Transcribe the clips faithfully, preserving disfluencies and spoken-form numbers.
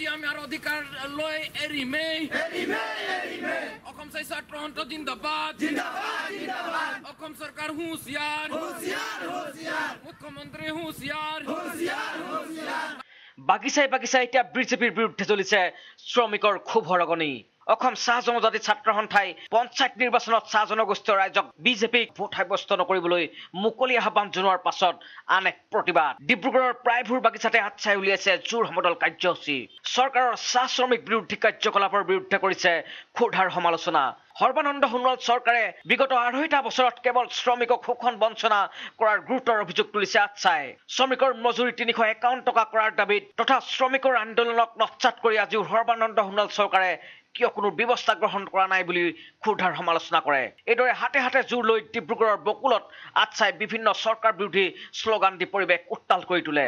আজি আমাৰ অধিকাৰ লৈ এৰিমে এৰিমে এৰিমে অসম ছাত্ৰ সন্থ জিন্দাবাদ জিন্দাবাদ জিন্দাবাদ অসম চৰকাৰ হুঁচিয়াৰ হুঁচিয়াৰ হুঁচিয়াৰ মুখ্যমন্ত্ৰী হুঁচিয়াৰ হুঁচিয়াৰ হুঁচিয়াৰ বাগিচাই বাগিচাই এতিয়া বিজেপিৰ বিৰুদ্ধে চলিছে শ্ৰমিকৰ ক্ষোভ হৰগনি অসম চাহ জনজাতি ছাত্ৰ সন্থাই পঞ্চায়ত নিৰ্বাচনত চাহ জনগোষ্ঠীয় ৰাইজক বিজেপিক ভোট সাব্যস্ত নকৰিবলৈ মুকলি আহ্বান জনোৱাৰ পাছত আন এক প্ৰতিবাদ ডিব্ৰুগড়ৰ প্ৰায়বোৰ বাগিচাতে হাতছাই উলিয়াইছে জোৰ সমদল কাৰ্যসূচী চৰকাৰৰ চাহ শ্ৰমিক বিৰোধী কাৰ্যকলাপৰ বিৰুদ্ধে কৰিছে ক্ষুধাৰ সমালোচনা সৰ্বানন্দ সোণোৱাল চৰকাৰে বিগত আঢ়ৈটা বছৰত কেৱল শ্ৰমিকক শোষণ বঞ্চনা কৰাৰ গুৰুতৰ অভিযোগ তুলিছে আচ্ছাই শ্ৰমিকৰ মজুৰি তিনিশ একাৱন্ন টকা কৰাৰ দাবীত তথা শ্ৰমিকৰ আন্দোলনক নস্যাৎ কৰি আজিও সৰ্বানন্দ সোণোৱাল চৰকাৰে কিয় কোনো ব্যৱস্থা গ্ৰহণ কৰা নাই বুলি ক্ষুধাৰ সমালোচনা কৰে এইদৰে হাতে হাতে জোৰ লৈ ডিব্ৰুগড়ৰ বকুলত আচ্ছাই বিভিন্ন চৰকাৰ বিৰোধী শ্লোগান দি পৰিৱেশ উত্তাল কৰি তোলে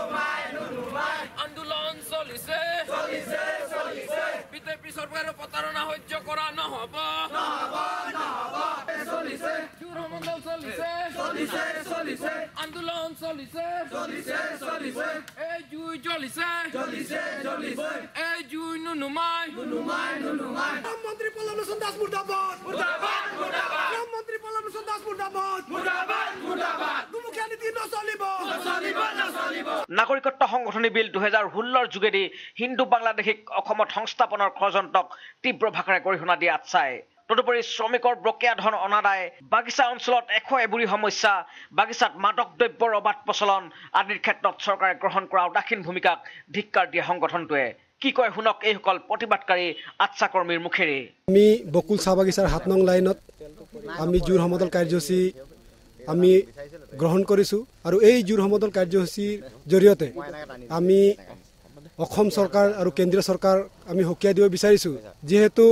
আন্দোলন চলিছে চলিছে চলিছে বিজেপি চৰকাৰৰ প্ৰতাৰণা সহ্য কৰা নহব নহব নহব চলিছে জোৰ সমদল চলিছে চলিছে চলিছে আন্দোলন চলিছে চলিছে চলিছে এই জুই জ্বলিছে জ্বলিছে জ্বলিছে এই জুই নুনুমাই নুনুমাই নুনুমাই মন্ত্ৰী পল্লৱলোচন দাস মুৰ্দাবাদ মুৰ্দাবাদ মুৰ্দাবাদ মন্ত্ৰী পল্লৱলোচন দাস মুৰ্দাবাদ মুৰ্দাবাদ মুৰ্দাবাদ দুমুখীয়া নীতি নচলিব নচলিব নচলিব নাগৰিকত্ব সংশোধনী বিল দুহেজাৰ ষোল্লৰ যোগেদি হিন্দু বাংলাদেশীক অসমত সংস্থাপনৰ ষড়যন্ত্ৰক তীব্ৰ ভাষাৰে গৰিহণা দিয়ে আচ্ছাই তদুপৰি শ্ৰমিকৰ বকেয়া ধন অনাদায় বাগিচা অঞ্চলত এশ এবুৰি সমস্যা বাগিচাত মাদক দ্ৰব্যৰ অবাধ প্ৰচলন আদিৰ ক্ষেত্ৰত চৰকাৰে গ্ৰহণ কৰা উদাসীন ভূমিকাক ধিক্কাৰ দিয়ে সংগঠনটোৱে কি কয় শুনক এইসকল প্ৰতিবাদকাৰী আচ্ছা কৰ্মীৰ মুখেৰে আমি বকুল চাহ বাগিচাৰ সাত নং লাইনত আমি জোৰ সমদল কাৰ্যসূচী আমি গ্ৰহণ কৰিছোঁ আৰু এই জোৰ সমদল কাৰ্যসূচীৰ জৰিয়তে আমি অসম চৰকাৰ আৰু কেন্দ্ৰীয় চৰকাৰ আমি সকীয়াই দিব বিচাৰিছোঁ যিহেতু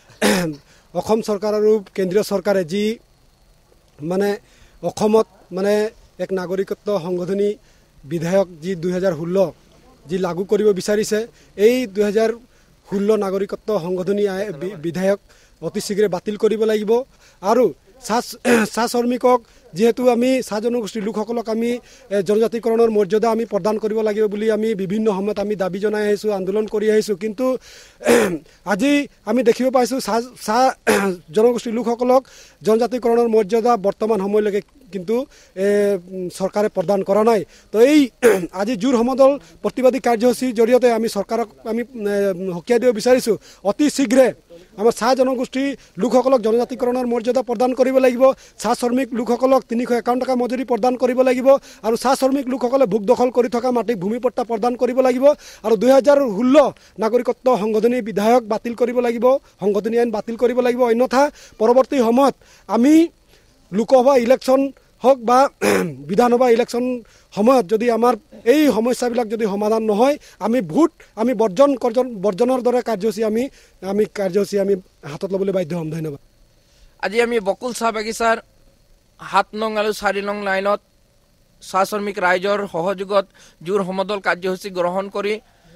অসম চৰকাৰ আৰু কেন্দ্ৰীয় চৰকাৰে যি মানে অসমত মানে এক নাগৰিকত্ব সংশোধনী বিধেয়ক যি দুহেজাৰ ষোল্ল যি লাগু কৰিব বিচাৰিছে এই দুহেজাৰ ষোল্ল নাগৰিকত্ব সংশোধনী বিধেয়ক অতি শীঘ্ৰে বাতিল কৰিব লাগিব আৰু চাহ চাহ শ্ৰমিকক যেহেতু আমি চাহ জনগোষ্ঠীৰ লোকসকলক আমি জনজাতিকৰণৰ মৰ্যাদা আমি প্ৰদান কৰিব লাগিব বুলি আমি বিভিন্ন সময়ত আমি দাবী জনাই আহিছোঁ আন্দোলন কৰি আহিছোঁ কিন্তু আজি আমি দেখিব পাইছোঁ চাহ চাহ জনগোষ্ঠীৰ লোকসকলক জনজাতিকৰণৰ মৰ্যাদা বৰ্তমান সময়লৈকে কিন্তু চৰকাৰে প্ৰদান কৰা নাই তো এই আজি জোৰ সমদল প্ৰতিবাদী কাৰ্যসূচীৰ জৰিয়তে আমি চৰকাৰক আমি সকীয়াই দিব বিচাৰিছোঁ অতি শীঘ্ৰে আমাৰ চাহ জনগোষ্ঠীৰ লোকসকলক জনজাতিকৰণৰ মৰ্যাদা প্ৰদান কৰিব লাগিব চাহ শ্ৰমিক লোকসকলক তিনিশ একাৱন্ন টকা মজুৰি প্ৰদান কৰিব লাগিব আৰু চাহ শ্ৰমিক লোকসকলে ভোগ দখল কৰি থকা মাটিক ভূমি পট্টা প্ৰদান কৰিব লাগিব আৰু দুহেজাৰ ষোল্ল নাগৰিকত্ব সংশোধনী বিধেয়ক বাতিল কৰিব লাগিব সংশোধনী আইন বাতিল কৰিব লাগিব অন্যথা পৰৱৰ্তী সময়ত আমি লোকসভা ইলেকশ্যন হওক বা বিধানসভা ইলেকশ্যন সময়ত যদি আমাৰ এই সমস্যাবিলাক যদি সমাধান নহয় আমি ভোট আমি বৰ্জন বৰ্জনৰ দৰে কাৰ্যসূচী আমি আমি কাৰ্যসূচী আমি হাতত ল'বলৈ বাধ্য হ'ম ধন্যবাদ আজি আমি বকুল চাহ বাগিচাৰ সাত নং আৰু চাৰি নং লাইনত চাহ শ্ৰমিক ৰাইজৰ সহযোগত জোৰ সমদল কাৰ্যসূচী গ্ৰহণ কৰি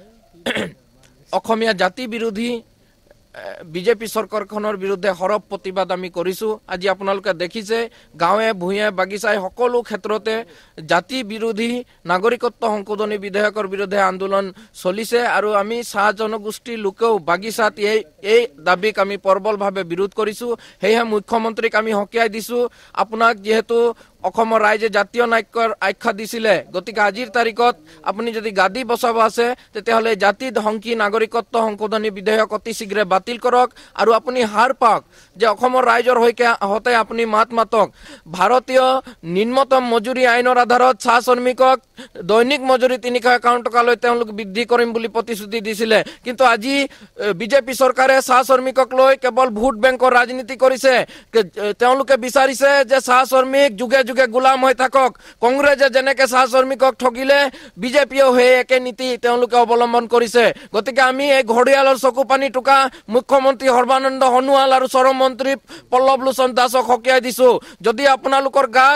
অসমীয়া জাতি বিৰোধী বিজেপি চৰকাৰখনৰ বিৰুদ্ধে সৰব প্ৰতিবাদ আমি কৰিছোঁ আজি আপোনালোকে দেখিছে গাঁৱে ভূঞে বাগিচাই সকলো ক্ষেত্ৰতে জাতি বিৰোধী নাগৰিকত্ব সংশোধনী বিধেয়কৰ বিৰুদ্ধে আন্দোলন চলিছে আৰু আমি চাহ জনগোষ্ঠীৰ লোকেও বাগিচাত এই এই দাবীক আমি প্ৰবলভাৱে বিৰোধ কৰিছোঁ সেয়েহে মুখ্যমন্ত্ৰীক আমি সকীয়াই দিছোঁ আপোনাক যিহেতু অসমৰ ৰাইজে জাতীয় নায়কৰ আখ্যা দিছিলে গতিকে আজিৰ তাৰিখত আপুনি যদি গাদী বচাব আছে তেতিয়াহ'লে জাতি ধ্বংসী নাগৰিকত্ব সংশোধনী বিধেয়ক অতি শীঘ্ৰে বাতিল কৰক আৰু আপুনি হাৰ পাওক যে অসমৰ ৰাইজৰ হৈকে হতে আপুনি মাত মাতক ভাৰতীয় নিম্নতম মজুৰি আইনৰ আধাৰত চাহ শ্ৰমিকক দৈনিক মজুৰি তিনিশ একাৱন্ন টকালৈ তেওঁলোক বৃদ্ধি কৰিম বুলি প্ৰতিশ্ৰুতি দিছিলে কিন্তু আজি বিজেপি চৰকাৰে চাহ শ্ৰমিকক লৈ কেৱল ভোট বেংকৰ ৰাজনীতি কৰিছে তেওঁলোকে বিচাৰিছে যে চাহ শ্ৰমিক যুগে যুগে গোলাম হৈ থাকক কংগ্ৰেছে যেনেকে চাহ শ্ৰমিকক ঠগিলে বিজেপিয়েও সেই একে নীতি তেওঁলোকে অৱলম্বন কৰিছে গতিকে আমি এই ঘৰিয়ালৰ চকু পানী টুকা মুখ্যমন্ত্ৰী সৰ্বানন্দ সোণোৱাল আৰু চৰম মন্ত্ৰী পল্লৱলোচন দাসক সকীয়াই দিছোঁ যদি আপোনালোকৰ গাত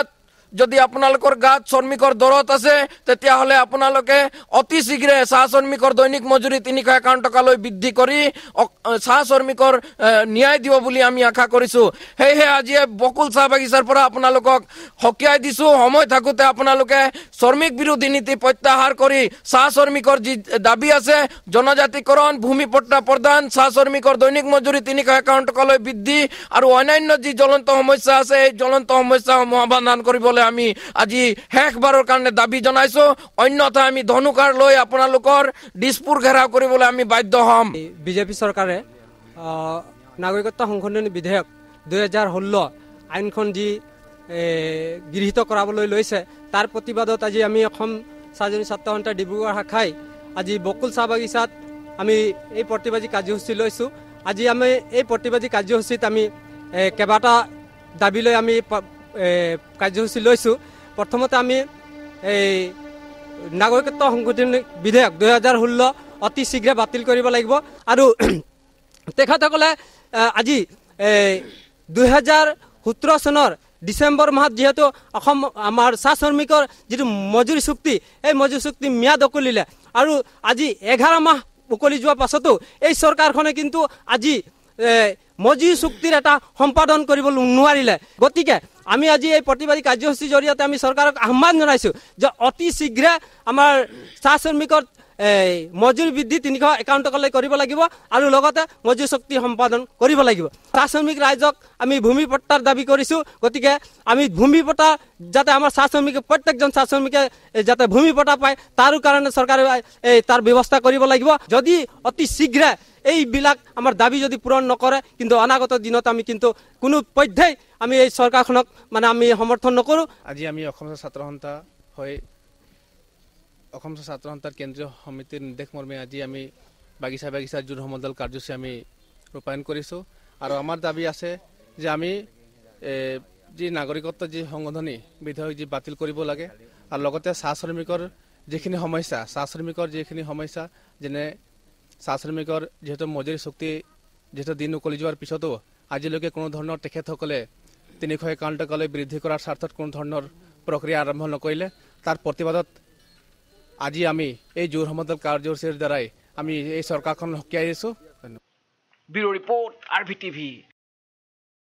যদি আপোনালোকৰ গাত শ্ৰমিকৰ দৰত আছে তেতিয়াহ'লে আপোনালোকে অতি শীঘ্ৰে চাহ শ্ৰমিকৰ দৈনিক মজুৰি তিনিশ একাৱন্ন টকালৈ বৃদ্ধি কৰি চাহ শ্ৰমিকৰ ন্যায় দিব বুলি আমি আশা কৰিছোঁ। সেয়েহে আজি বকুল চাহ বাগিচাৰ পৰা আপোনালোকক সকীয়াই দিছোঁ, সময় থাকোঁতে আপোনালোকে শ্ৰমিক বিৰোধী নীতি প্ৰত্যাহাৰ কৰি চাহ শ্ৰমিকৰ যি দাবী আছে জনজাতিকৰণ, ভূমি পট্টা প্ৰদান, চাহ শ্ৰমিকৰ দৈনিক মজুৰি তিনিশ একাৱন্ন টকালৈ বৃদ্ধি আৰু অন্যান্য যি জ্বলন্ত সমস্যা আছে এই জ্বলন্ত সমস্যাসমূহ সমাধান কৰিবলৈ আমি আজি শেষবাৰৰ কাৰণে দাবী জনাইছোঁ। অন্যথা আমি ধনুকাৰ লৈ আপোনালোকৰ দিছপুৰ ঘেৰাও কৰিবলৈ আমি বাধ্য হ'ম। বিজেপি চৰকাৰে নাগৰিকত্ব সংশোধনী বিধেয়ক দুহেজাৰ ষোল্ল আইনখন যি গৃহীত কৰাবলৈ লৈছে তাৰ প্ৰতিবাদত আজি আমি অসম চাহজনী ছাত্ৰ সন্থাৰ ডিব্ৰুগড় শাখাই আজি বকুল চাহ বাগিচাত আমি এই প্ৰতিবাদী কাৰ্যসূচী লৈছোঁ। আজি আমি এই প্ৰতিবাদী কাৰ্যসূচীত আমি কেইবাটা দাবী লৈ আমি কাৰ্যসূচী লৈছোঁ। প্ৰথমতে আমি এই নাগৰিকত্ব সংশোধনী বিধেয়ক দুহেজাৰ ষোল্ল অতি শীঘ্ৰে বাতিল কৰিব লাগিব আৰু তেখেতসকলে আজি দুহেজাৰ সোতৰ চনৰ ডিচেম্বৰ মাহত যিহেতু অসম আমাৰ চাহ শ্ৰমিকৰ যিটো মজুৰি চুক্তি এই মজুৰি চুক্তি ম্যাদ উকলিলে আৰু আজি এঘাৰ মাহ উকলি যোৱাৰ পাছতো এই চৰকাৰখনে কিন্তু আজি মজুৰি চুক্তিৰ এটা সম্পাদন কৰিবলৈ নোৱাৰিলে। গতিকে আমি আজি এই প্ৰতিবাদী কাৰ্যসূচীৰ জৰিয়তে আমি চৰকাৰক আহ্বান জনাইছোঁ যে অতি শীঘ্ৰে আমাৰ চাহ শ্ৰমিকৰ মজুৰি বৃদ্ধি তিনিশ একাৱন্ন টকালৈ কৰিব লাগিব আৰু লগতে মজুৰি চুক্তি সম্পাদন কৰিব লাগিব। চাহ শ্ৰমিক ৰাইজক আমি ভূমি পট্টাৰ দাবী কৰিছোঁ। গতিকে আমি ভূমি পট্টা যাতে আমাৰ চাহ শ্ৰমিকে প্ৰত্যেকজন চাহ শ্ৰমিকে যাতে ভূমি পট্টা পায় তাৰো কাৰণে চৰকাৰে এই তাৰ ব্যৱস্থা কৰিব লাগিব। যদি অতি শীঘ্ৰে এইবিলাক আমাৰ দাবী যদি পূৰণ নকৰে কিন্তু অনাগত দিনত আমি কিন্তু কোনো পধ্যেই আমি এই চৰকাৰখনক মানে আমি সমৰ্থন নকৰোঁ। আজি আমি অসম ছাত্ৰ সন্থা হৈ অসম ছাত্ৰ সন্থাৰ কেন্দ্ৰীয় সমিতিৰ নিৰ্দেশ মৰ্মে আজি আমি বাগিচা বাগিচা জোৰ সমদল কাৰ্যসূচী আমি ৰূপায়ণ কৰিছোঁ আৰু আমাৰ দাবী আছে যে আমি যি নাগৰিকত্ব যি সংশোধনী বিধেয়ক যি বাতিল কৰিব লাগে আৰু লগতে চাহ শ্ৰমিকৰ যিখিনি সমস্যা চাহ শ্ৰমিকৰ যিখিনি সমস্যা যেনে চাহ শ্ৰমিকৰ যিহেতু মজুৰি চুক্তি যিহেতু দিন উকলি যোৱাৰ পিছতো আজিলৈকে কোনো ধৰণৰ তেখেতসকলে তিনিশ একাৱন্ন টকালৈ বৃদ্ধি কৰাৰ স্বাৰ্থত কোনো ধৰণৰ প্ৰক্ৰিয়া আৰম্ভ নকৰিলে তাৰ প্ৰতিবাদত আজি আমি এই জোৰ সমদল কাৰ্যসূচীৰ দ্বাৰাই আমি এই চৰকাৰখন সকীয়াই দিছোঁ। Bureau report R V TV.